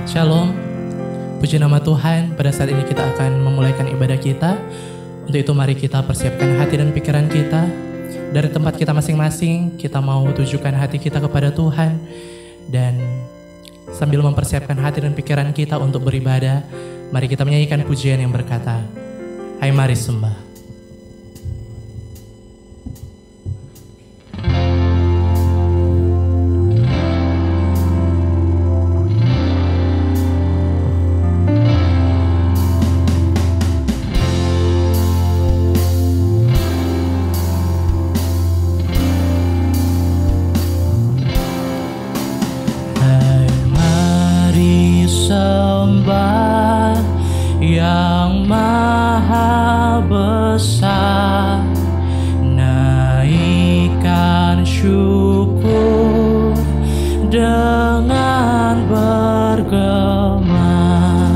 Shalom, puji nama Tuhan. Pada saat ini kita akan memulaikan ibadah kita. Untuk itu mari kita persiapkan hati dan pikiran kita. Dari tempat kita masing-masing, kita mau tujukan hati kita kepada Tuhan. Dan sambil mempersiapkan hati dan pikiran kita untuk beribadah, mari kita menyanyikan pujian yang berkata, Hai mari sembah. Yang maha besar, naikkan syukur dengan bergema,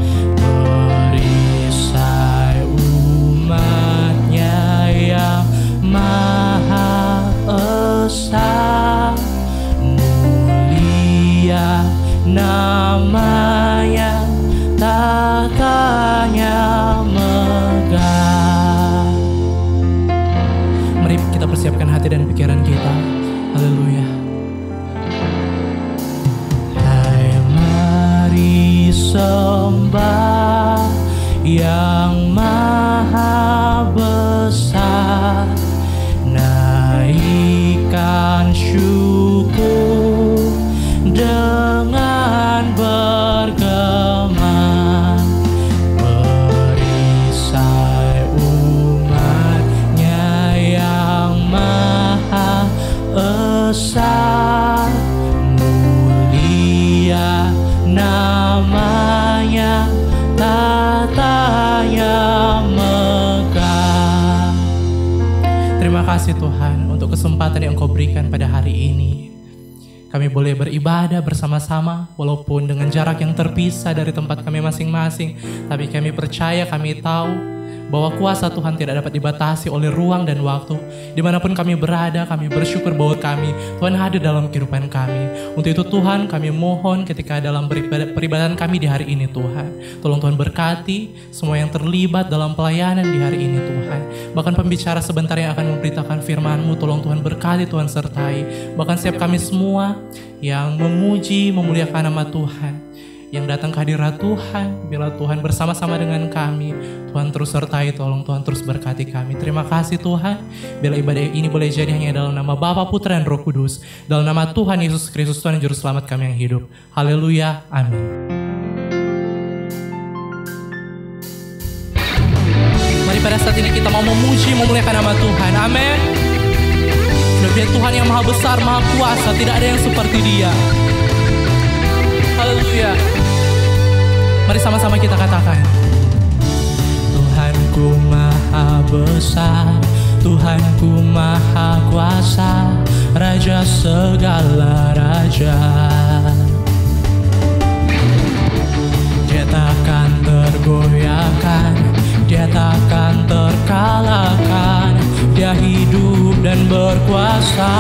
perisai umatnya yang maha esa, mulia namanya, tatanya megah. Mari kita persiapkan hati dan pikiran kita. Haleluya. Hai mari sembah yang maha besar, naikkan syukur dengan bergema, perisai umatnya yang maha esa, mulia namanya, tatanya megah. Terima kasih Tuhan untuk kesempatan yang Engkau berikan pada hari ini. Kami boleh beribadah bersama-sama walaupun dengan jarak yang terpisah dari tempat kami masing-masing. Tapi kami percaya, kami tahu bahwa kuasa Tuhan tidak dapat dibatasi oleh ruang dan waktu. Dimanapun kami berada, kami bersyukur bahwa Tuhan hadir dalam kehidupan kami. Untuk itu Tuhan, kami mohon ketika dalam peribadatan kami di hari ini Tuhan, tolong Tuhan berkati semua yang terlibat dalam pelayanan di hari ini Tuhan. Bahkan pembicara sebentar yang akan memberitakan firman-Mu, tolong Tuhan berkati, Tuhan sertai. Bahkan setiap kami semua yang memuji, memuliakan nama Tuhan, yang datang ke hadirat Tuhan, bila Tuhan bersama-sama dengan kami, Tuhan terus sertai, tolong Tuhan terus berkati kami. Terima kasih Tuhan, bila ibadah ini boleh jadi hanya dalam nama Bapa, Putra, dan Roh Kudus, dalam nama Tuhan Yesus Kristus, Tuhan Juru Selamat kami yang hidup. Haleluya, amin. Mari pada saat ini kita mau memuji, memuliakan nama Tuhan, amin. Dia Tuhan yang maha besar, maha kuasa, tidak ada yang seperti Dia. Haleluya. Mari sama-sama kita katakan, Tuhanku maha besar, Tuhanku maha kuasa, Raja segala raja. Dia takkan tergoyahkan, Dia takkan terkalahkan, Dia hidup dan berkuasa.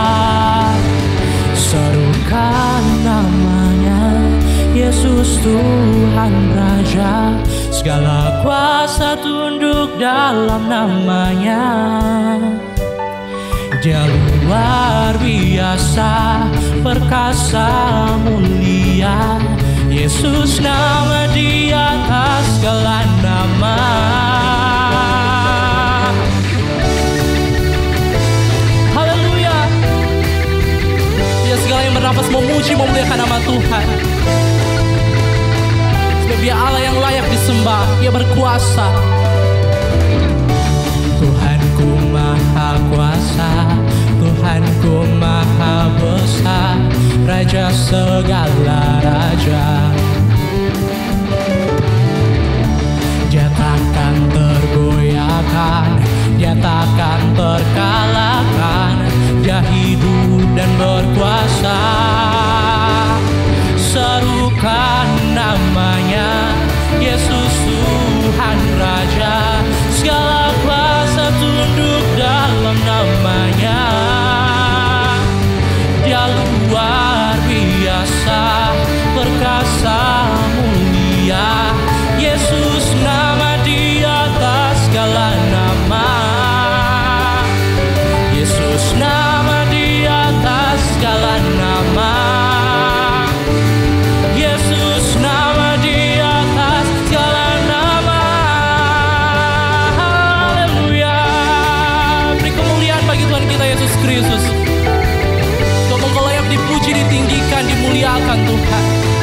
Serukan namanya, Yesus Tuhan Raja, segala kuasa tunduk dalam namanya. Dia luar biasa, perkasa mulia, Yesus nama di atas segala nama. Segala yang bernafas memuji, memuliakan nama Tuhan. Sebab Dia Allah yang layak disembah, Dia berkuasa. Tuhanku maha kuasa, Tuhanku maha besar, Raja segala raja. Dia takkan tergoyahkan, Dia takkan terkalahkan, Dia hidup dan berkuasa. Serukan namanya, Yesus Tuhan Raja, segala kuasa tunduk dalam namanya. Dia luar biasa, perkasa Tuhan.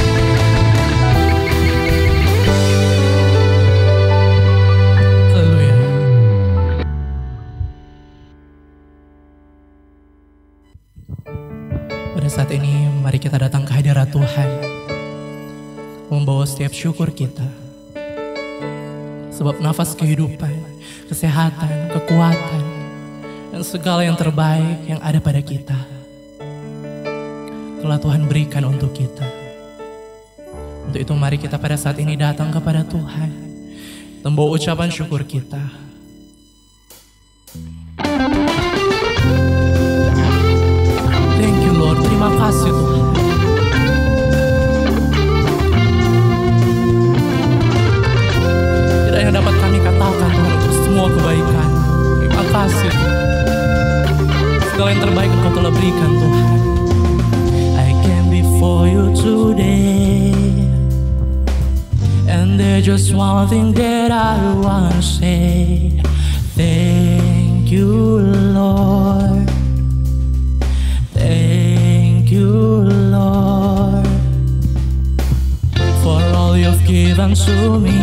Haleluya. Pada saat ini mari kita datang ke hadirat Tuhan, membawa setiap syukur kita. Sebab nafas kehidupan, kesehatan, kekuatan, dan segala yang terbaik yang ada pada kita telah Tuhan berikan untuk kita. Untuk itu mari kita pada saat ini datang kepada Tuhan, membawa ucapan syukur kita. Thank you Lord, terima kasih Tuhan. Tidak yang dapat kami katakan Tuhan untuk semua kebaikan. Terima kasih Tuhan. Segala yang terbaik Engkau telah berikan Tuhan. I came before you today, and there's just one thing that I wanna say. Thank you Lord. Thank you Lord, for all you've given to me,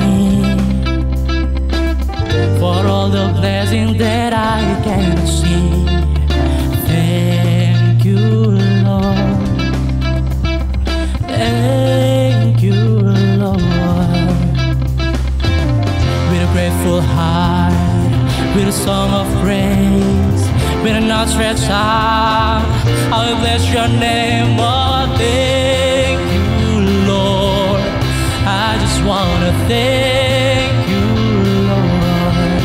for all the blessings that I can see. Thank you Lord. Thank you Lord. With a grateful heart, with a song of praise, with an outstretched arm, I will bless your name. Oh, thank you Lord. I just wanna thank you Lord.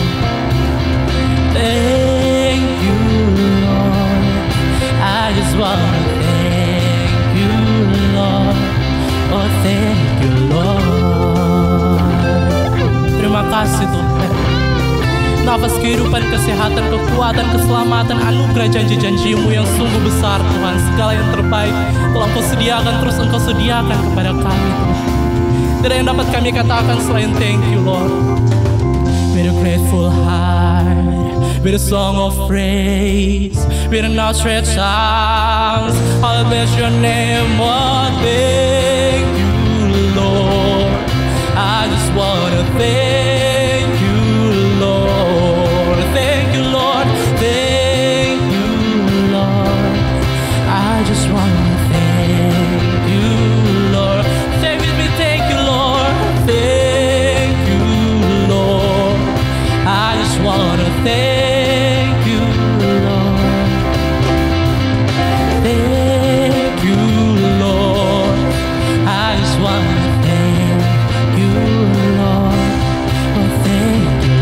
Thank you Lord. I just wanna thank you Lord. Oh, thank you Lord. Terima kasih Tuhan. Nafas kehidupan, kesehatan, kekuatan, keselamatan, anugerah janji-janji-Mu yang sungguh besar Tuhan. Segala yang terbaik telah Engkau sediakan, terus Engkau sediakan kepada kami Tuhan. Tidak yang dapat kami katakan selain thank you Lord. With a grateful heart, with a song of praise, with an outstretched arms, I'll bless your name. Oh, thank you Lord. I just wanna thank you Lord. Thank you Lord. Thank you Lord. I just wanna thank you Lord. Say with me, thank you Lord. Thank you Lord. I just wanna thank you Lord. Thank you Lord. I just wanna thank you Lord. Oh, thank you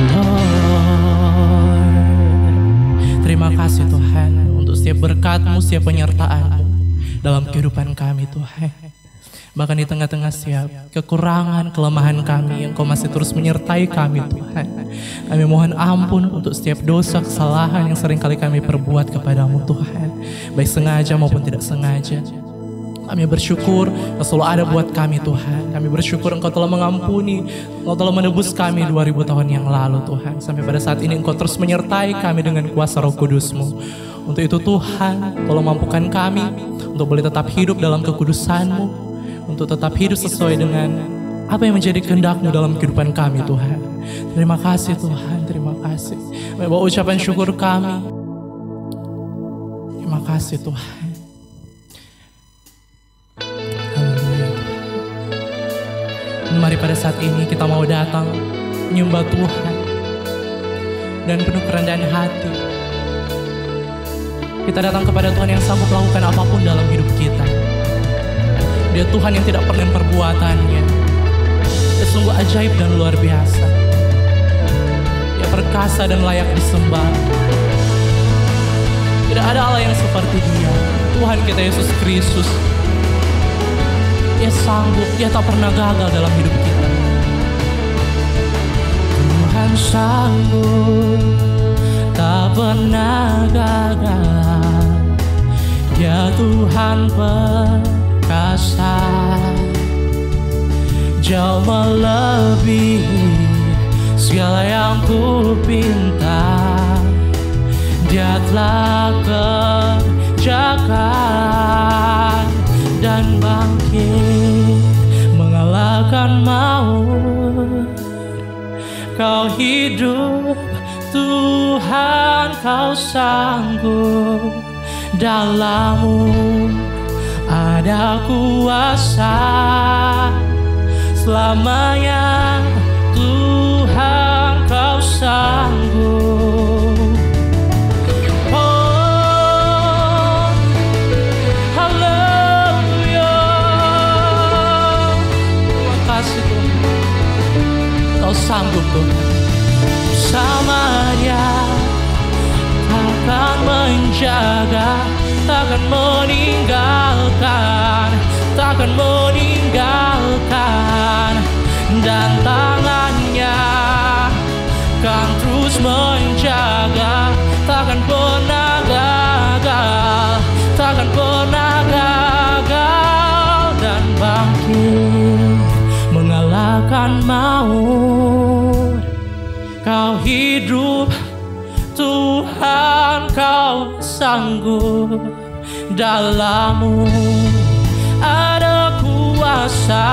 Lord. Terima kasih Tuhan untuk setiap berkat-Mu, setiap penyertaan-Mu dalam kehidupan kami Tuhan. Bahkan di tengah-tengah setiap kekurangan, kelemahan kami, Engkau masih terus menyertai kami Tuhan. Kami mohon ampun untuk setiap dosa, kesalahan yang seringkali kami perbuat kepadamu Tuhan, baik sengaja maupun tidak sengaja. Kami bersyukur Engkau selalu ada buat kami Tuhan. Kami bersyukur Engkau telah mengampuni, Engkau telah menebus kami 2000 tahun yang lalu Tuhan. Sampai pada saat ini Engkau terus menyertai kami dengan kuasa Roh Kudus-Mu. Untuk itu Tuhan, tolong mampukan kami untuk boleh tetap hidup dalam kekudusan-Mu, untuk tetap hidup sesuai dengan apa yang menjadi kehendak-Mu dalam kehidupan kami Tuhan. Terima kasih Tuhan, terima kasih. Bawa ucapan syukur kami. Terima kasih Tuhan. Haleluya. Mari pada saat ini kita mau datang menyembah Tuhan dan penuh kerendahan hati. Kita datang kepada Tuhan yang sanggup melakukan apapun dalam hidup kita. Dia Tuhan yang tidak pernah perbuatannya. Dia sungguh ajaib dan luar biasa. Dia perkasa dan layak disembah. Tidak ada Allah yang seperti Dia. Tuhan kita Yesus Kristus. Dia sanggup, Dia tak pernah gagal dalam hidup kita. Tuhan sanggup, tak pernah gagal. Dia Tuhan perkasa, jauh melebihi segala yang ku pinta. Dia telah kerjakan dan bangkit Kau hidup, Tuhan, Kau sanggup. Dalam-Mu ada kuasa selamanya. Tuhan, Kau sanggup. Oh, haleluya. Terima kasih Tuhan, Kau sanggup Tuhan. Sama Dia takkan menjaga, takkan meninggalkan, takkan meninggalkan. Dan tangannya kan terus menjaga, takkan pernah gagal, takkan pernah gagal. Dan bangkit mengalahkan maut. Kau hidup, Tuhan, Kau sanggup. Dalam-Mu ada kuasa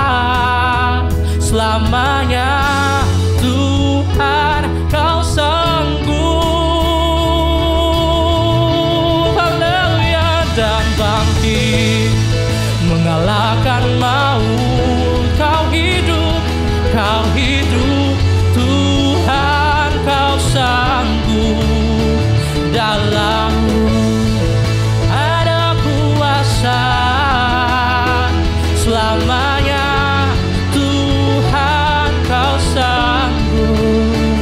selamanya. Tuhan, Kau sanggup. Haleluya. Dan bangkit mengalahkan maut. Kau hidup, Kau hidup, Tuhan, Kau sanggup. Dalam-Mu ada kuasa selamanya. Tuhan, Kau sanggup.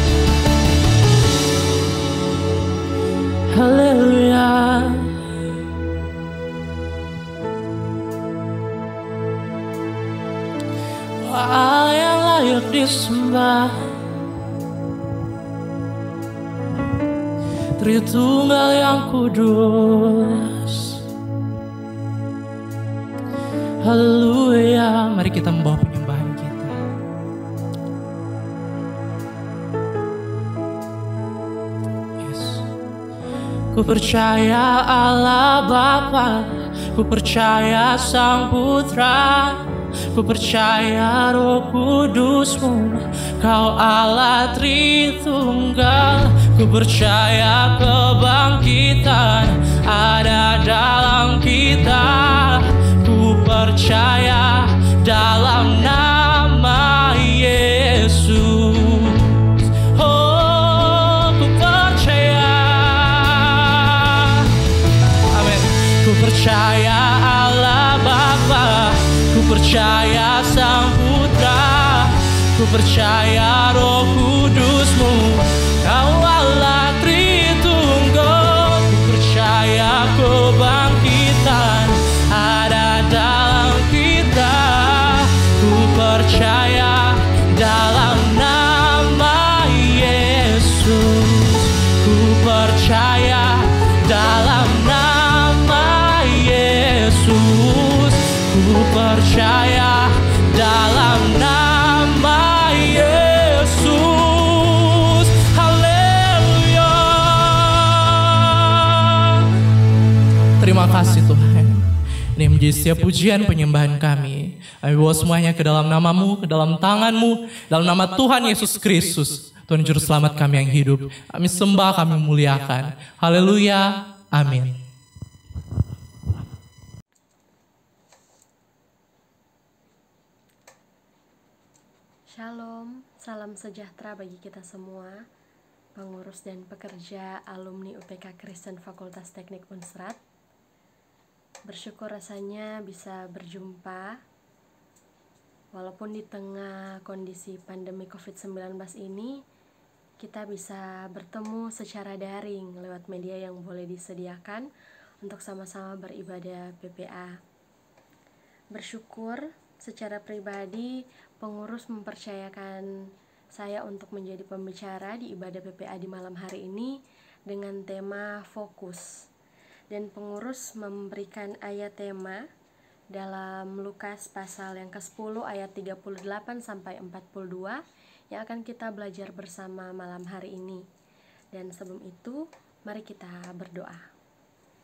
Haleluya. Allah yang layak disembah, Tritunggal yang kudus. Haleluya. Mari kita membawa penyembahan kita. Yes. Ku percaya Allah Bapa, ku percaya Sang Putra, ku percaya Roh Kudus-Mu, Kau Allah Tritunggal. Ku percaya kebangkitan ada dalam kita. Ku percaya dalam nama Yesus. Oh, ku percaya. Amin. Ku percaya Allah Bapa, ku percaya Sang Putra, ku percaya Roh Kudus-Mu, Kau Allah Tritunggal. Ku percaya kebangkitan ada dalam kita. Ku percaya dalam nama Yesus. Ku percaya dalam nama Yesus. Ku percaya dalam nama Yesus. Haleluya. Terima kasih Tuhan. Ini menjadi setiap pujian penyembahan kami. Kami bawa semuanya ke dalam nama-Mu, ke dalam tangan-Mu, dalam nama Tuhan Yesus Kristus, Tuhan Juru Selamat kami yang hidup. Kami sembah, kami muliakan. Haleluya. Amin. Shalom, salam sejahtera bagi kita semua, pengurus dan pekerja alumni UPK Kristen Fakultas Teknik Unsrat. Bersyukur rasanya bisa berjumpa, walaupun di tengah kondisi pandemi COVID-19 ini, kita bisa bertemu secara daring lewat media yang boleh disediakan untuk sama-sama beribadah PPA. Bersyukur secara pribadi, pengurus mempercayakan saya untuk menjadi pembicara di ibadah PPA di malam hari ini dengan tema fokus. Dan pengurus memberikan ayat tema dalam Lukas pasal yang ke-10 ayat 38 sampai 42 yang akan kita belajar bersama malam hari ini. Dan sebelum itu, mari kita berdoa.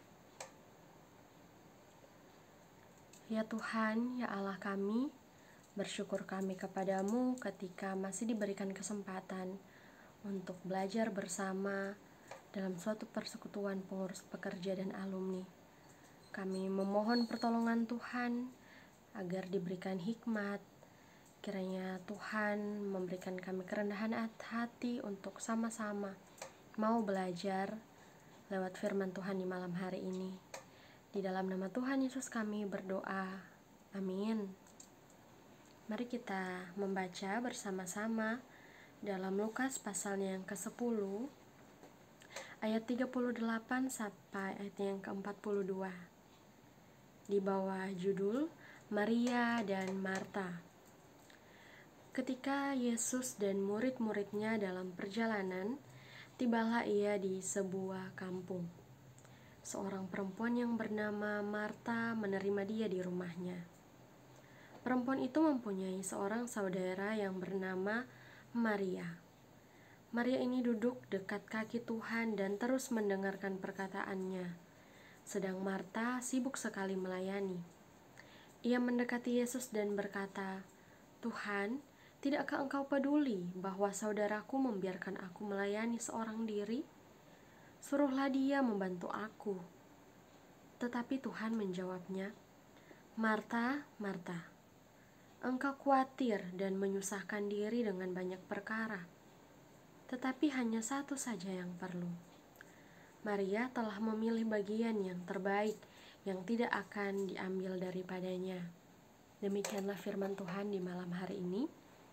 Ya Tuhan, ya Allah kami, Bersyukur kami kepadamu ketika masih diberikan kesempatan untuk belajar bersama dalam suatu persekutuan pengurus pekerja dan alumni. Kami memohon pertolongan Tuhan agar diberikan hikmat. Kiranya Tuhan memberikan kami kerendahan hati untuk sama-sama mau belajar lewat firman Tuhan di malam hari ini. Di dalam nama Tuhan Yesus kami berdoa. Amin. Mari kita membaca bersama-sama dalam Lukas pasalnya yang ke-10 ayat 38 sampai ayat yang ke-42 di bawah judul Maria dan Marta. Ketika Yesus dan murid-muridnya dalam perjalanan, tibalah ia di sebuah kampung. Seorang perempuan yang bernama Marta menerima dia di rumahnya. Perempuan itu mempunyai seorang saudara yang bernama Maria. Maria ini duduk dekat kaki Tuhan dan terus mendengarkan perkataannya, sedang Marta sibuk sekali melayani. Ia mendekati Yesus dan berkata, "Tuhan, tidakkah engkau peduli bahwa saudaraku membiarkan aku melayani seorang diri? Suruhlah dia membantu aku." Tetapi Tuhan menjawabnya, "Marta, Marta, engkau khawatir dan menyusahkan diri dengan banyak perkara, tetapi hanya satu saja yang perlu. Maria telah memilih bagian yang terbaik yang tidak akan diambil daripadanya." Demikianlah firman Tuhan di malam hari ini.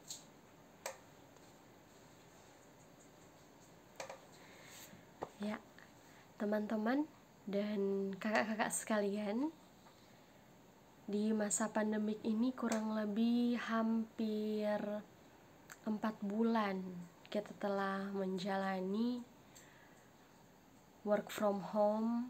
Ya, teman-teman dan kakak-kakak sekalian, di masa pandemik ini kurang lebih hampir 4 bulan kita telah menjalani work from home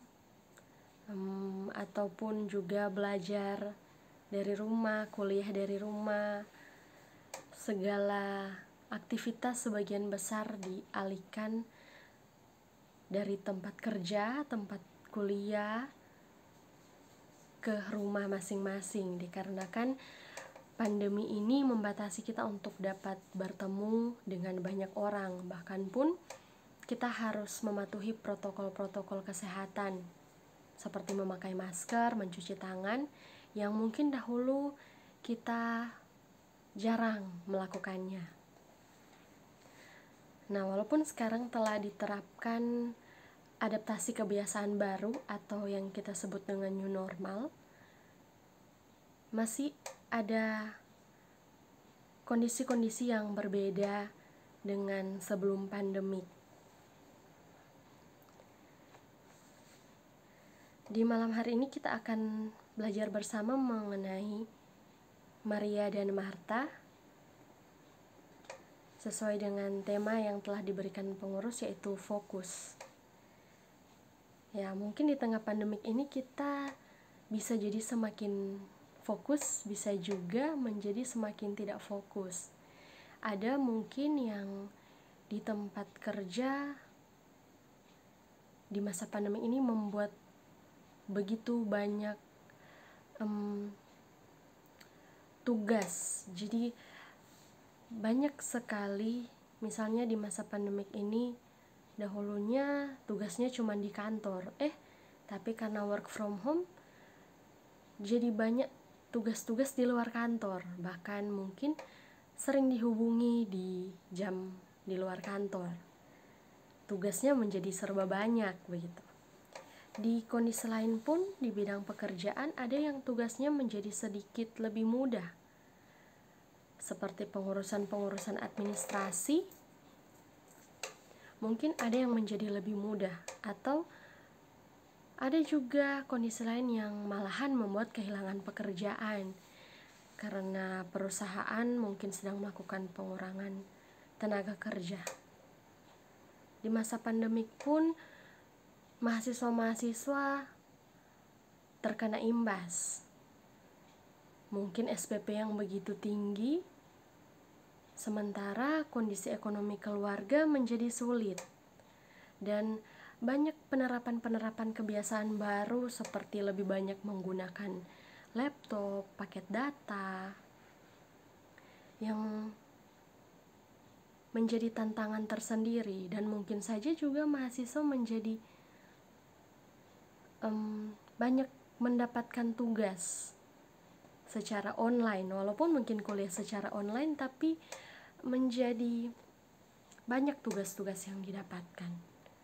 ataupun juga belajar dari rumah, kuliah dari rumah. Segala aktivitas sebagian besar dialihkan dari tempat kerja, tempat kuliah ke rumah masing-masing, dikarenakan pandemi ini membatasi kita untuk dapat bertemu dengan banyak orang. Bahkan pun kita harus mematuhi protokol-protokol kesehatan seperti memakai masker, mencuci tangan, yang mungkin dahulu kita jarang melakukannya. Nah, walaupun sekarang telah diterapkan adaptasi kebiasaan baru atau yang kita sebut dengan new normal, masih ada kondisi-kondisi yang berbeda dengan sebelum pandemik. Di malam hari ini kita akan belajar bersama mengenai Maria dan Marta sesuai dengan tema yang telah diberikan pengurus, yaitu fokus. Ya, mungkin di tengah pandemik ini kita bisa jadi semakin fokus, bisa juga menjadi semakin tidak fokus. Ada mungkin yang di tempat kerja di masa pandemi ini membuat begitu banyak tugas. Jadi banyak sekali, misalnya di masa pandemik ini dahulunya tugasnya cuma di kantor, tapi karena work from home jadi banyak tugas-tugas di luar kantor, bahkan mungkin sering dihubungi di jam di luar kantor. Tugasnya menjadi serba banyak begitu. Di kondisi lain pun di bidang pekerjaan ada yang tugasnya menjadi sedikit lebih mudah, seperti pengurusan-pengurusan administrasi. Mungkin ada yang menjadi lebih mudah, atau ada juga kondisi lain yang malahan membuat kehilangan pekerjaan karena perusahaan mungkin sedang melakukan pengurangan tenaga kerja. Di masa pandemik pun mahasiswa-mahasiswa terkena imbas. Mungkin SPP yang begitu tinggi, sementara kondisi ekonomi keluarga menjadi sulit. Dan banyak penerapan-penerapan kebiasaan baru seperti lebih banyak menggunakan laptop, paket data, yang menjadi tantangan tersendiri, dan mungkin saja juga mahasiswa menjadi banyak mendapatkan tugas secara online, walaupun mungkin kuliah secara online, tapi menjadi banyak tugas-tugas yang didapatkan.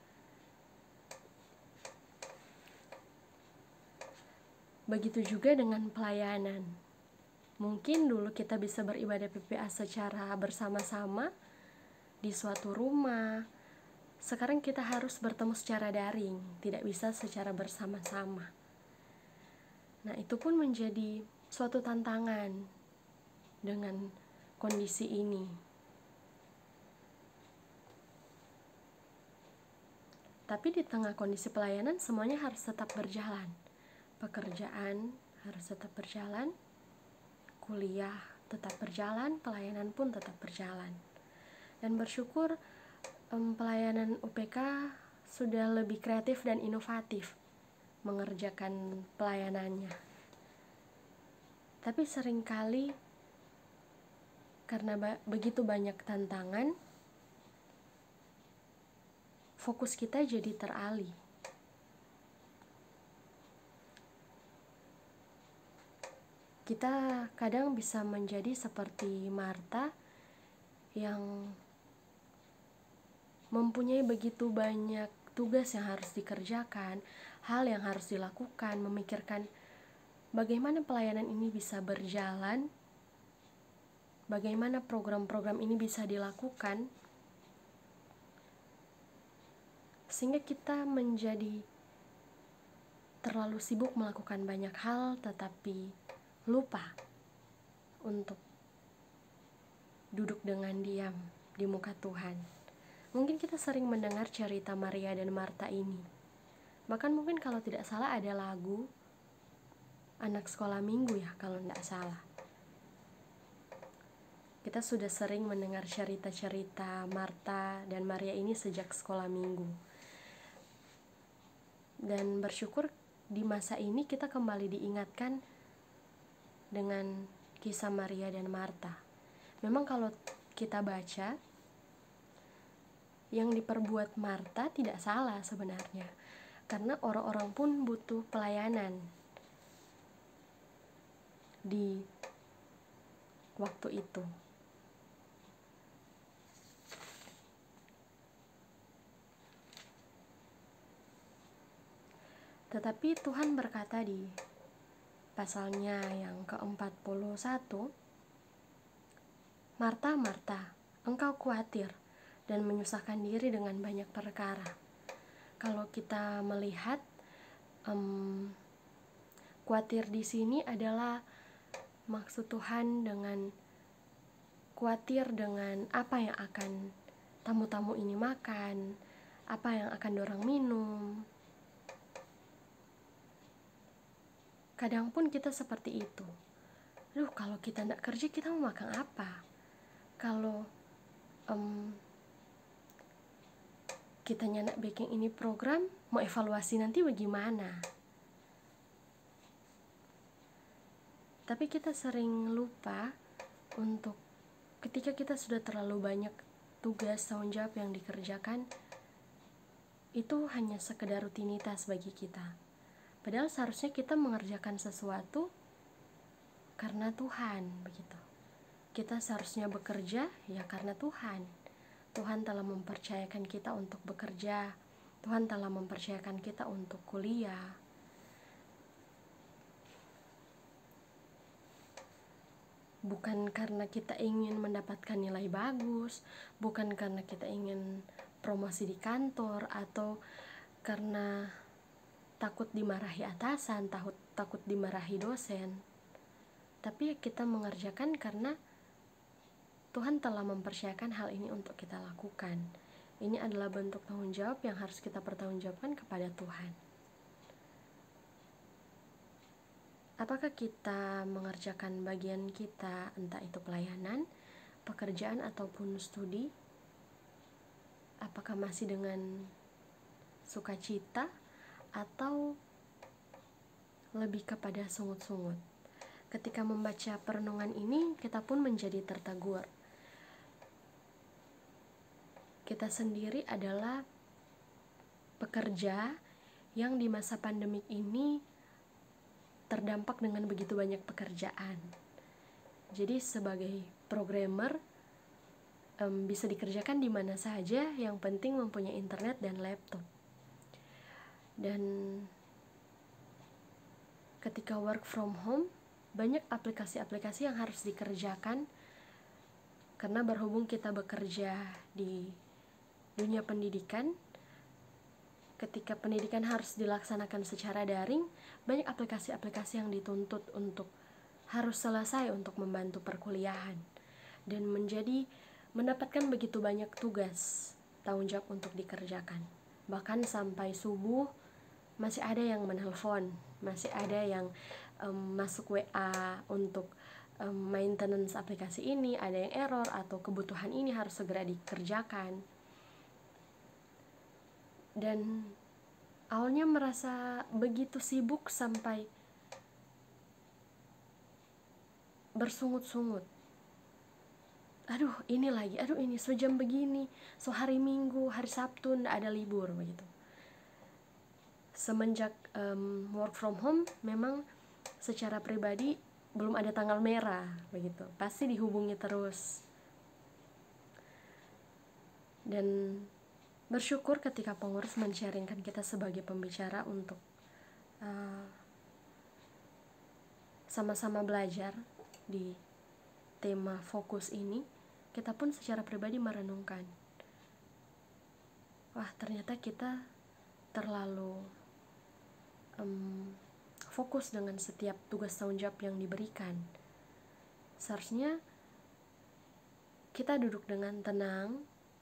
Begitu juga dengan pelayanan. Mungkin dulu kita bisa beribadah PPA secara bersama-sama di suatu rumah. Sekarang kita harus bertemu secara daring, tidak bisa secara bersama-sama. Nah, itu pun menjadi suatu tantangan dengan kondisi ini. Tapi di tengah kondisi pelayanan, semuanya harus tetap berjalan. Pekerjaan harus tetap berjalan, kuliah tetap berjalan, pelayanan pun tetap berjalan. Dan bersyukur pelayanan UPK sudah lebih kreatif dan inovatif mengerjakan pelayanannya. Tapi seringkali karena begitu banyak tantangan, fokus kita jadi teralih. Kita kadang bisa menjadi seperti Marta yang mempunyai begitu banyak tugas yang harus dikerjakan, hal yang harus dilakukan, memikirkan bagaimana pelayanan ini bisa berjalan, bagaimana program-program ini bisa dilakukan, sehingga kita menjadi terlalu sibuk melakukan banyak hal, tetapi lupa untuk duduk dengan diam di muka Tuhan. Mungkin kita sering mendengar cerita Maria dan Marta ini. Bahkan mungkin kalau tidak salah ada lagu anak sekolah minggu ya, kalau tidak salah. Kita sudah sering mendengar cerita-cerita Marta dan Maria ini sejak sekolah minggu. Dan bersyukur di masa ini kita kembali diingatkan dengan kisah Maria dan Marta. Memang kalau kita baca, yang diperbuat Marta tidak salah sebenarnya, karena orang-orang pun butuh pelayanan di waktu itu. Tetapi Tuhan berkata di pasalnya yang ke-41, Marta, Marta, engkau khawatir dan menyusahkan diri dengan banyak perkara. Kalau kita melihat khawatir di sini adalah maksud Tuhan dengan khawatir dengan apa yang akan tamu-tamu ini makan, apa yang akan dorang minum. Kadang pun kita seperti itu. Kalau kita tidak kerja, kita mau makan apa? Kalau kita nak bikin ini program, mau evaluasi nanti bagaimana? Tapi kita sering lupa untuk ketika kita sudah terlalu banyak tugas, tanggung jawab yang dikerjakan, itu hanya sekedar rutinitas bagi kita. Padahal seharusnya kita mengerjakan sesuatu karena Tuhan, begitu. Kita seharusnya bekerja ya karena Tuhan. Tuhan telah mempercayakan kita untuk bekerja. Tuhan telah mempercayakan kita untuk kuliah. Bukan karena kita ingin mendapatkan nilai bagus, bukan karena kita ingin promosi di kantor, atau karena takut dimarahi atasan, takut dimarahi dosen. Tapi kita mengerjakan karena Tuhan telah mempercayakan hal ini untuk kita lakukan. Ini adalah bentuk tanggung jawab yang harus kita pertanggungjawabkan kepada Tuhan. Apakah kita mengerjakan bagian kita, entah itu pelayanan, pekerjaan, ataupun studi? Apakah masih dengan sukacita atau lebih kepada sungut-sungut? ketika membaca perenungan ini, kita pun menjadi tertegur. Kita sendiri adalah pekerja yang di masa pandemik ini terdampak dengan begitu banyak pekerjaan. Jadi sebagai programmer bisa dikerjakan di mana saja, yang penting mempunyai internet dan laptop. Dan ketika work from home, banyak aplikasi-aplikasi yang harus dikerjakan karena berhubung kita bekerja di dunia pendidikan. Ketika pendidikan harus dilaksanakan secara daring, banyak aplikasi-aplikasi yang dituntut untuk harus selesai untuk membantu perkuliahan, dan mendapatkan begitu banyak tugas, tanggung jawab untuk dikerjakan. Bahkan sampai subuh masih ada yang menelpon, masih ada yang masuk WA untuk maintenance aplikasi ini, ada yang error atau kebutuhan ini harus segera dikerjakan. Dan awalnya merasa begitu sibuk sampai bersungut-sungut. Aduh ini lagi, aduh ini sejam begini, so hari Minggu, hari Sabtu nggak ada libur begitu. Semenjak work from home, memang secara pribadi belum ada tanggal merah begitu, pasti dihubungi terus. Dan bersyukur ketika pengurus men-sharingkan kita sebagai pembicara untuk sama-sama belajar di tema fokus ini. Kita pun secara pribadi merenungkan, wah ternyata kita terlalu fokus dengan setiap tugas tanggung jawab yang diberikan. Seharusnya kita duduk dengan tenang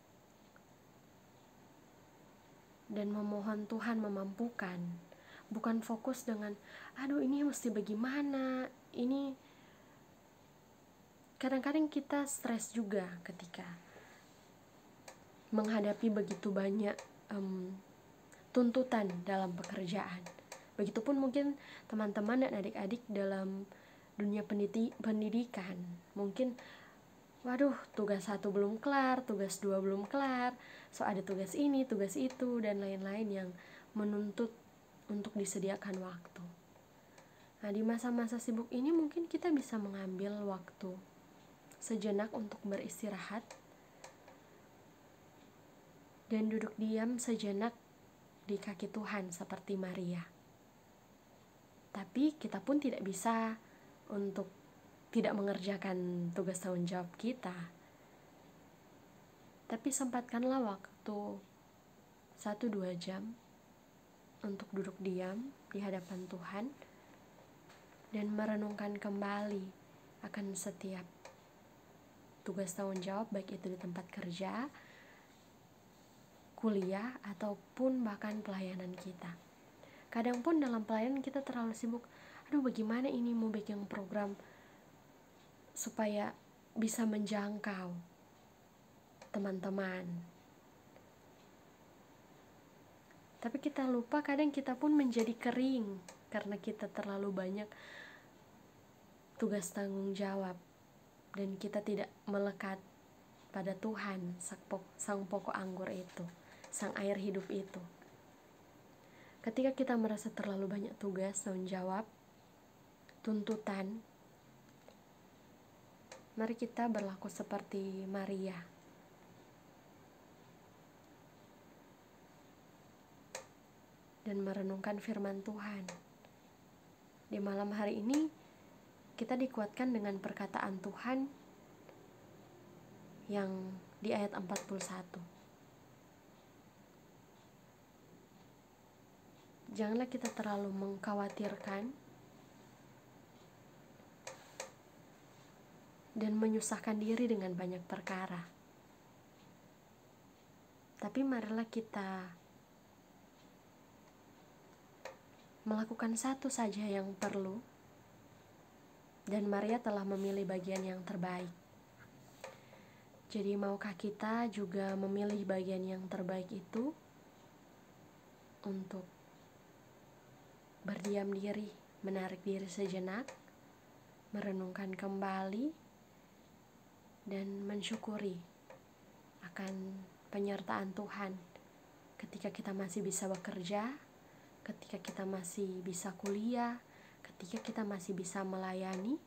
dan memohon Tuhan memampukan, bukan fokus dengan aduh ini mesti bagaimana. Ini kadang-kadang kita stres juga ketika menghadapi begitu banyak tuntutan dalam pekerjaan. Begitupun mungkin teman-teman dan adik-adik dalam dunia pendidikan. Mungkin waduh, tugas 1 belum kelar, tugas 2 belum kelar, so ada tugas ini, tugas itu, dan lain-lain yang menuntut untuk disediakan waktu. Nah, di masa-masa sibuk ini mungkin kita bisa mengambil waktu sejenak untuk beristirahat dan duduk diam sejenak di kaki Tuhan seperti Maria. Tapi kita pun tidak bisa untuk tidak mengerjakan tugas tanggung jawab kita. Tapi sempatkanlah waktu 1-2 jam untuk duduk diam di hadapan Tuhan dan merenungkan kembali akan setiap tugas tanggung jawab, baik itu di tempat kerja, kuliah, ataupun bahkan pelayanan kita. Kadang pun dalam pelayanan kita terlalu sibuk, aduh bagaimana ini mau bikin program supaya bisa menjangkau teman-teman. Tapi kita lupa kadang kita pun menjadi kering karena kita terlalu banyak tugas tanggung jawab dan kita tidak melekat pada Tuhan, sang pokok anggur itu, sang air hidup itu. Ketika kita merasa terlalu banyak tugas tanggung jawab, tuntutan, mari kita berlaku seperti Maria. Dan merenungkan firman Tuhan. Di malam hari ini, kita dikuatkan dengan perkataan Tuhan yang di ayat 41. Janganlah kita terlalu mengkhawatirkan dan menyusahkan diri dengan banyak perkara. Tapi marilah kita melakukan satu saja yang perlu, dan Maria telah memilih bagian yang terbaik. Jadi maukah kita juga memilih bagian yang terbaik itu untuk berdiam diri, menarik diri sejenak, merenungkan kembali dan mensyukuri akan penyertaan Tuhan ketika kita masih bisa bekerja, ketika kita masih bisa kuliah, ketika kita masih bisa melayani.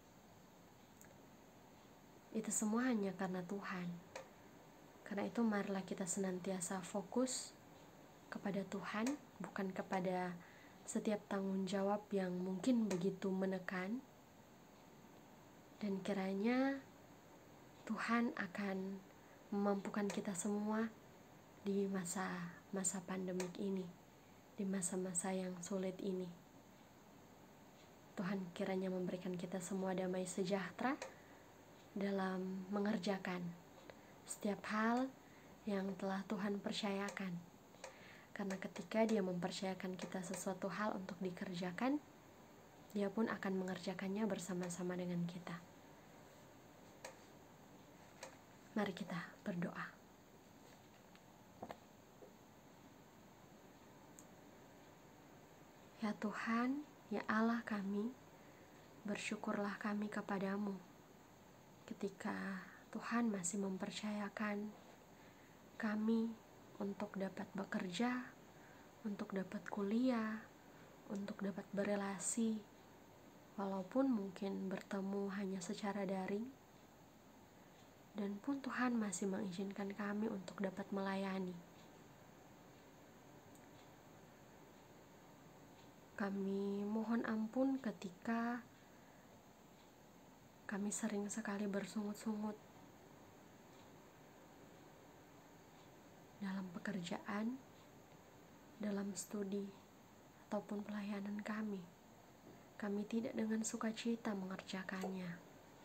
Itu semua hanya karena Tuhan. Karena itu marilah kita senantiasa fokus kepada Tuhan, bukan kepada setiap tanggung jawab yang mungkin begitu menekan. Dan kiranya Tuhan akan memampukan kita semua di masa pandemik ini, di masa-masa yang sulit ini. Tuhan kiranya memberikan kita semua damai sejahtera dalam mengerjakan setiap hal yang telah Tuhan percayakan. Karena ketika Dia mempercayakan kita sesuatu hal untuk dikerjakan, Dia pun akan mengerjakannya bersama-sama dengan kita. Mari kita berdoa. Ya Tuhan, ya Allah kami, bersyukurlah kami kepadamu ketika Tuhan masih mempercayakan kami untuk dapat bekerja, untuk dapat kuliah, untuk dapat berelasi, walaupun mungkin bertemu hanya secara daring. Dan pun Tuhan masih mengizinkan kami untuk dapat melayani. Kami mohon ampun ketika kami sering sekali bersungut-sungut dalam pekerjaan, dalam studi, ataupun pelayanan kami. Kami tidak dengan sukacita mengerjakannya.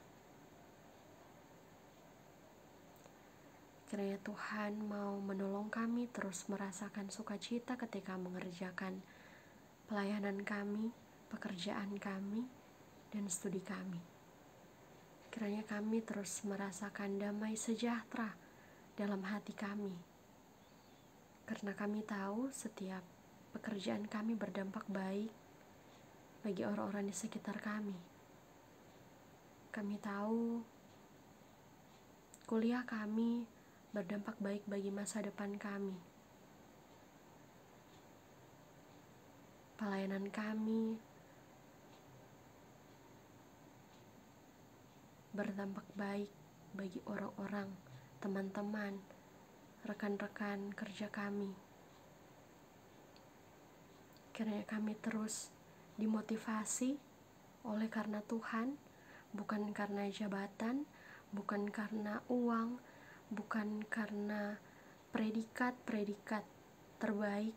Kiranya Tuhan mau menolong kami terus merasakan sukacita ketika mengerjakan pelayanan kami, pekerjaan kami, dan studi kami. Kiranya kami terus merasakan damai sejahtera dalam hati kami. Karena kami tahu setiap pekerjaan kami berdampak baik bagi orang-orang di sekitar kami. Kami tahu kuliah kami berdampak baik bagi masa depan kami. Pelayanan kami berdampak baik bagi orang-orang, teman-teman, rekan-rekan kerja kami. Kiranya kami terus dimotivasi oleh karena Tuhan, bukan karena jabatan, bukan karena uang, bukan karena predikat-predikat terbaik,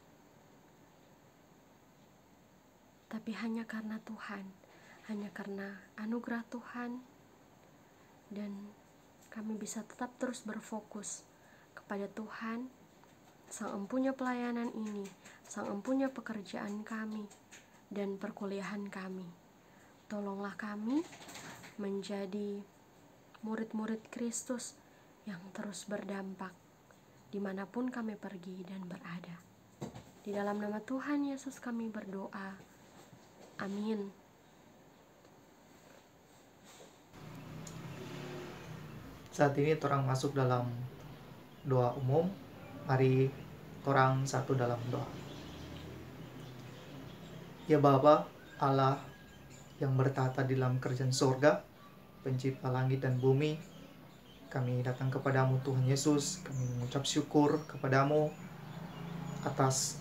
tapi hanya karena Tuhan, hanya karena anugerah Tuhan. Dan kami bisa tetap terus berfokus kepada Tuhan, Sang Empunya pelayanan ini, Sang Empunya pekerjaan kami, dan perkuliahan kami. Tolonglah kami menjadi murid-murid Kristus yang terus berdampak dimanapun kami pergi dan berada. Di dalam nama Tuhan Yesus kami berdoa. Amin. Saat ini torang masuk dalam doa umum. Mari torang satu dalam doa. Ya Bapa Allah yang bertata di dalam kerajaan sorga, pencipta langit dan bumi, kami datang kepadamu Tuhan Yesus. Kami mengucap syukur kepadamu atas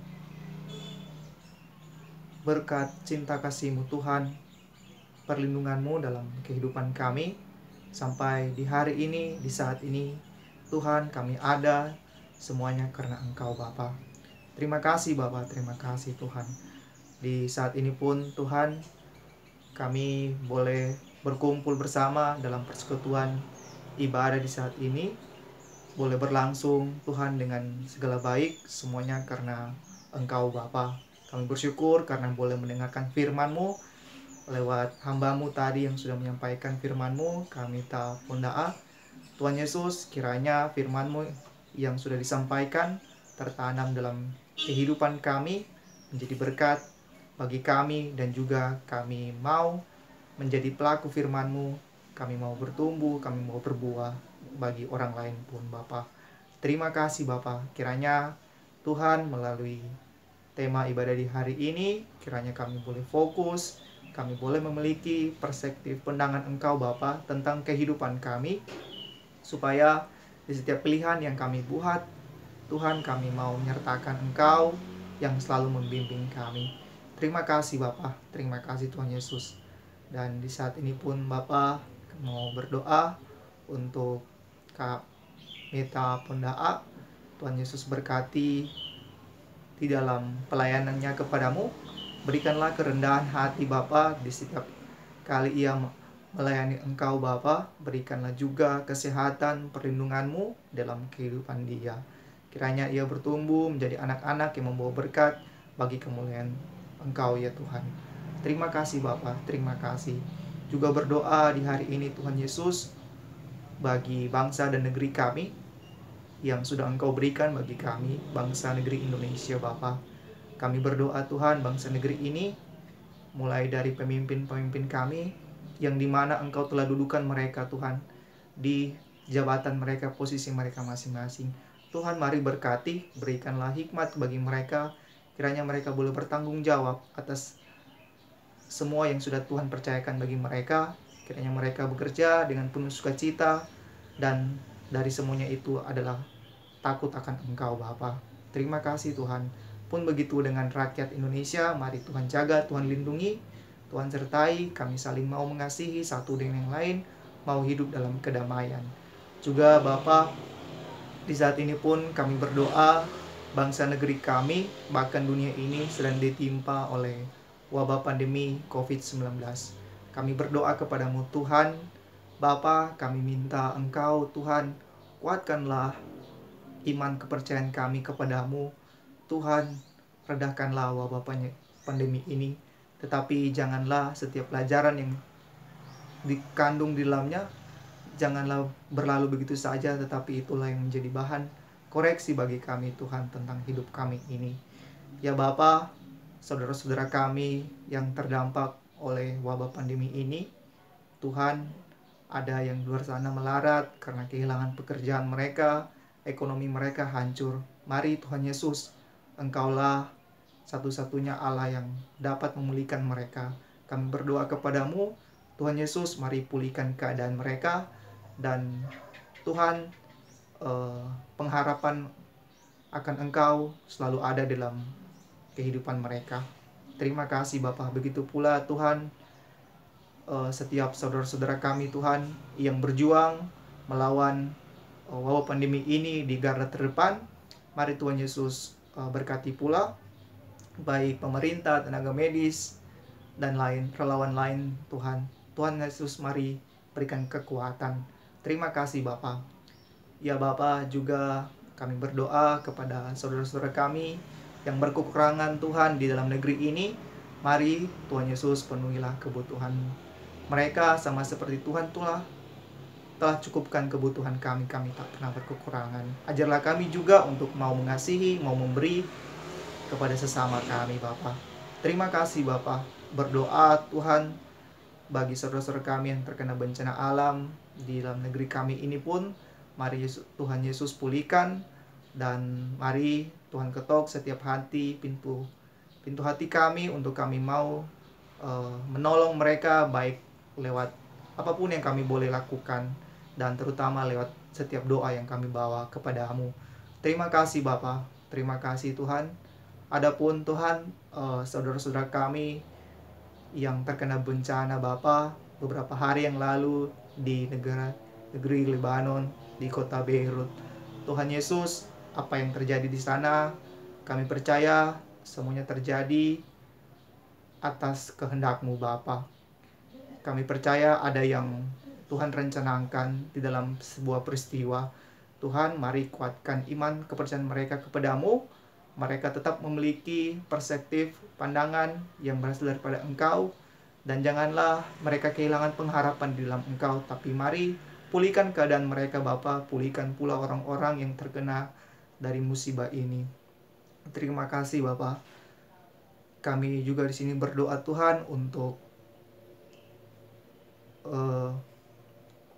berkat cinta kasih-Mu Tuhan, perlindungan-Mu dalam kehidupan kami. Sampai di hari ini, di saat ini, Tuhan, kami ada semuanya karena Engkau Bapa. Terima kasih Bapa, terima kasih Tuhan. Di saat ini pun Tuhan, kami boleh berkumpul bersama dalam persekutuan ibadah di saat ini. Boleh berlangsung Tuhan dengan segala baik, semuanya karena Engkau Bapa. Kami bersyukur karena boleh mendengarkan firman-Mu lewat hamba-Mu tadi yang sudah menyampaikan firman-Mu. Kami pun doa Tuhan Yesus, kiranya firman-Mu yang sudah disampaikan tertanam dalam kehidupan kami, menjadi berkat bagi kami, dan juga kami mau menjadi pelaku firman-Mu. Kami mau bertumbuh, kami mau berbuah bagi orang lain pun Bapa. Terima kasih Bapa, kiranya Tuhan melalui tema ibadah di hari ini, kiranya kami boleh fokus, kami boleh memiliki perspektif pandangan Engkau Bapa tentang kehidupan kami, supaya di setiap pilihan yang kami buat, Tuhan kami mau menyertakan Engkau yang selalu membimbing kami. Terima kasih Bapa, terima kasih Tuhan Yesus. Dan di saat ini pun Bapa mau berdoa untuk Kak Meta Pondaa. Tuhan Yesus berkati di dalam pelayanannya kepadamu. Berikanlah kerendahan hati Bapa di setiap kali ia melayani Engkau Bapa. Berikanlah juga kesehatan perlindungan-Mu dalam kehidupan dia. Kiranya ia bertumbuh menjadi anak-anak yang membawa berkat bagi kemuliaan Engkau ya Tuhan. Terima kasih Bapa, terima kasih. Juga berdoa di hari ini Tuhan Yesus bagi bangsa dan negeri kami yang sudah Engkau berikan bagi kami, bangsa negeri Indonesia Bapa. Kami berdoa Tuhan, bangsa negeri ini mulai dari pemimpin-pemimpin kami yang dimana Engkau telah dudukan mereka Tuhan di jabatan mereka, posisi mereka masing-masing. Tuhan mari berkati, berikanlah hikmat bagi mereka, kiranya mereka boleh bertanggung jawab atas semua yang sudah Tuhan percayakan bagi mereka. Kiranya mereka bekerja dengan penuh sukacita, dan dari semuanya itu adalah takut akan Engkau Bapa. Terima kasih Tuhan. Pun begitu dengan rakyat Indonesia, mari Tuhan jaga, Tuhan lindungi, Tuhan sertai, kami saling mau mengasihi satu dengan yang lain, mau hidup dalam kedamaian. Juga Bapa, di saat ini pun kami berdoa, bangsa negeri kami, bahkan dunia ini sedang ditimpa oleh wabah pandemi COVID-19. Kami berdoa kepadamu Tuhan, Bapa, kami minta Engkau Tuhan, kuatkanlah iman kepercayaan kami kepadamu. Tuhan, redahkanlah wabah pandemi ini. Tetapi janganlah setiap pelajaran yang dikandung di dalamnya, janganlah berlalu begitu saja, tetapi itulah yang menjadi bahan koreksi bagi kami Tuhan tentang hidup kami ini. Ya Bapa, saudara-saudara kami yang terdampak oleh wabah pandemi ini, Tuhan, ada yang di luar sana melarat karena kehilangan pekerjaan mereka, ekonomi mereka hancur. Mari Tuhan Yesus, Engkaulah satu-satunya Allah yang dapat memulihkan mereka. Kami berdoa kepadamu, Tuhan Yesus, mari pulihkan keadaan mereka. Dan Tuhan, pengharapan akan Engkau selalu ada dalam kehidupan mereka. Terima kasih Bapa. Begitu pula Tuhan, setiap saudara-saudara kami Tuhan yang berjuang melawan wabah pandemi ini di garda terdepan, mari Tuhan Yesus berkati pula baik pemerintah, tenaga medis, dan relawan lain Tuhan. Tuhan Yesus mari berikan kekuatan. Terima kasih Bapa. Ya Bapa, juga kami berdoa kepada saudara-saudara kami yang berkekurangan Tuhan di dalam negeri ini. Mari Tuhan Yesus penuhilah kebutuhan mereka sama seperti Tuhan telah cukupkan kebutuhan kami tak pernah berkekurangan. Ajarlah kami juga untuk mau mengasihi, mau memberi kepada sesama kami Bapa. Terima kasih Bapa. Berdoa Tuhan bagi saudara-saudara kami yang terkena bencana alam di dalam negeri kami ini pun, mari Tuhan Yesus pulihkan, dan mari Tuhan ketok setiap hati, pintu hati kami untuk kami mau menolong mereka, baik lewat apapun yang kami boleh lakukan, dan terutama lewat setiap doa yang kami bawa kepadamu. Terima kasih Bapa, terima kasih Tuhan. Adapun Tuhan, saudara-saudara kami yang terkena bencana Bapa, beberapa hari yang lalu di negeri Lebanon, di kota Beirut, Tuhan Yesus, apa yang terjadi di sana, kami percaya semuanya terjadi atas kehendak-Mu Bapa. Kami percaya ada yang Tuhan rencanakan di dalam sebuah peristiwa. Tuhan, mari kuatkan iman kepercayaan mereka kepadamu. Mereka tetap memiliki perspektif pandangan yang berasal daripada Engkau, dan janganlah mereka kehilangan pengharapan di dalam Engkau, tapi mari pulihkan keadaan mereka Bapa, pulihkan pula orang-orang yang terkena dari musibah ini. Terima kasih Bapa. Kami juga di sini berdoa Tuhan untuk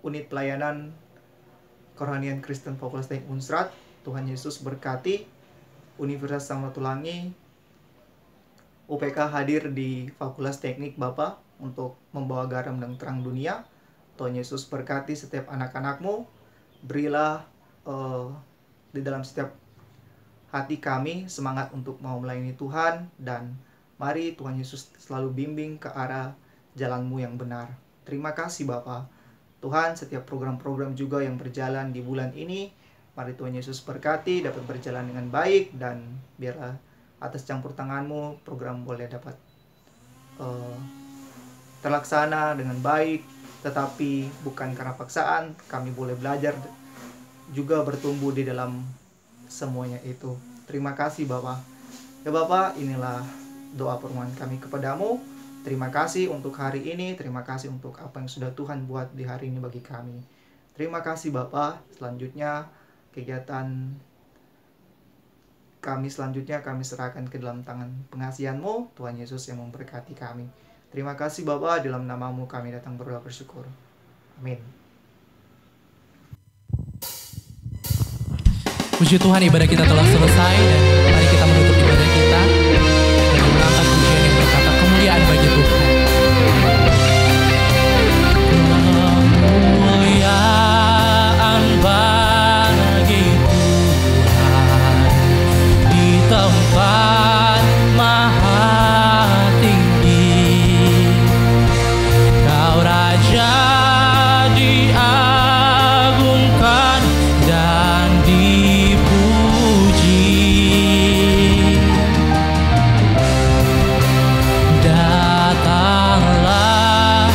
unit pelayanan Kerohanian Kristen Fakultas Teknik Unsrat. Tuhan Yesus berkati. Universitas Samratulangi UPK hadir di Fakultas Teknik Bapak untuk membawa garam dan terang dunia. Tuhan Yesus berkati setiap anak-anakmu. Berilah di dalam setiap hati kami semangat untuk mau melayani Tuhan, dan mari Tuhan Yesus selalu bimbing ke arah jalanmu yang benar. Terima kasih Bapa. Tuhan, setiap program-program juga yang berjalan di bulan ini, mari Tuhan Yesus berkati, dapat berjalan dengan baik, dan biarlah atas campur tangan-Mu program boleh dapat terlaksana dengan baik, tetapi bukan karena paksaan. Kami boleh belajar juga bertumbuh di dalam semuanya itu. Terima kasih Bapa. Ya Bapa, inilah doa permohonan kami kepadamu. Terima kasih untuk hari ini, terima kasih untuk apa yang sudah Tuhan buat di hari ini bagi kami. Terima kasih Bapa. Selanjutnya kegiatan kami kami serahkan ke dalam tangan pengasihan-Mu, Tuhan Yesus yang memberkati kami. Terima kasih Bapa, dalam nama-Mu kami datang berdoa bersyukur. Amin. Puji Tuhan, ibadah kita telah selesai, dan mari kita menutup ibadah kita dengan mengangkat pujian yang berkata kemuliaan bagi Tuhan. Kemuliaan bagi Tuhan di tempat maha tinggi. Kau Raja diagungkan dan dipuji. Datanglah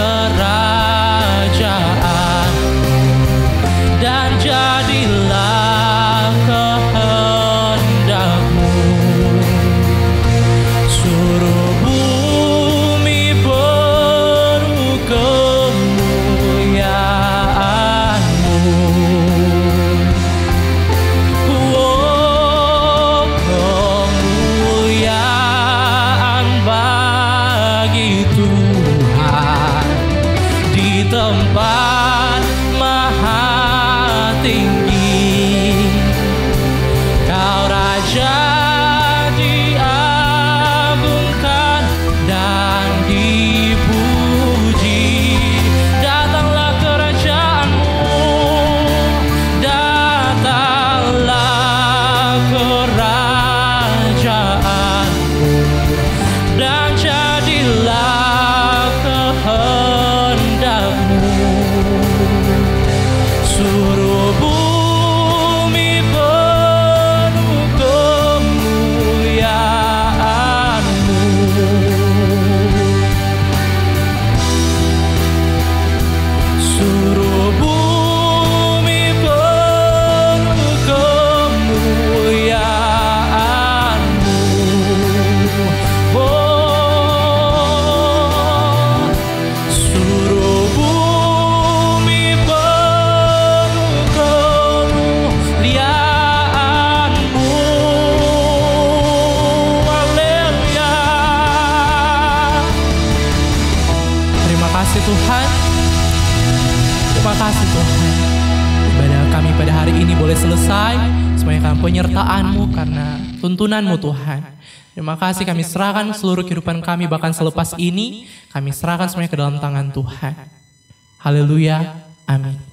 kerajaan dan jadilah kehendak-Mu. Suruh bumi penuh kemuliaan-Mu. Oh, kemuliaan bagi Tuhan di tempat maha tinggi. Kau Raja diagungkan dan dipuji. Datanglah kerajaan-Mu, datanglah kerajaan-Mu, dan jadilah kehendak-Mu. Suruh bumi penuh kemuliaan-Mu. Suruh bumi penuh kemuliaan-Mu. Oh, suruh bumi penuh kemuliaan-Mu. Haleluya. Terima kasih Tuhan. Terima kasih Tuhan. Ibadah kami pada hari ini boleh selesai semuanya karena penyertaan-Mu, karena tuntunan-Mu Tuhan. Terima kasih, kami serahkan seluruh kehidupan kami, bahkan selepas ini kami serahkan semuanya ke dalam tangan Tuhan. Haleluya. Amin.